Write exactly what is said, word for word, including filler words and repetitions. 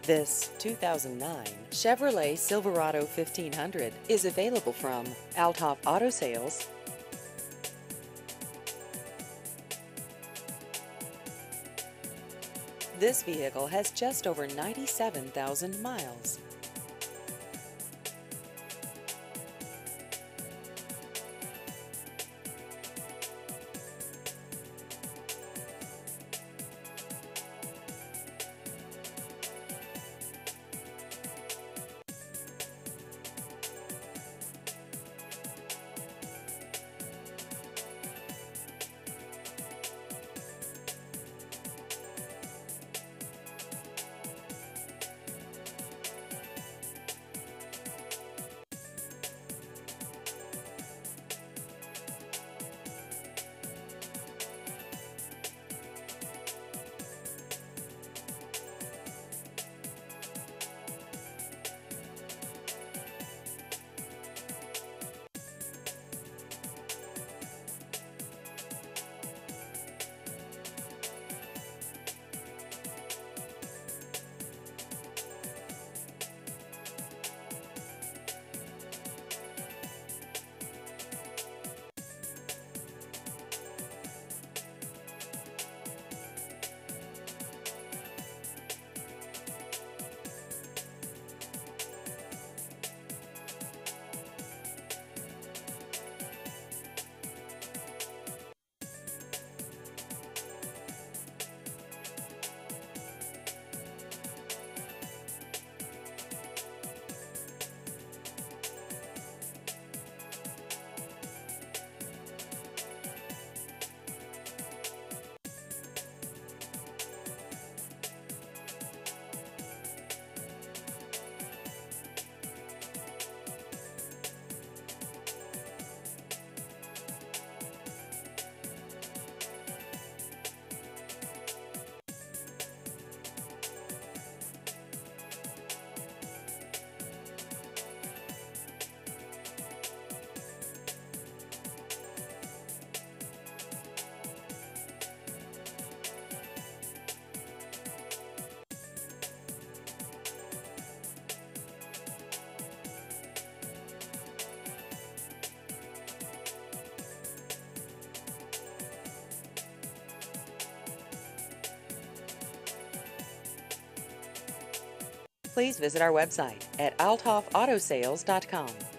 This two thousand nine Chevrolet Silverado fifteen hundred is available from Althoff Auto Sales. This vehicle has just over ninety-seven thousand miles. Please visit our website at althoff auto sales dot com.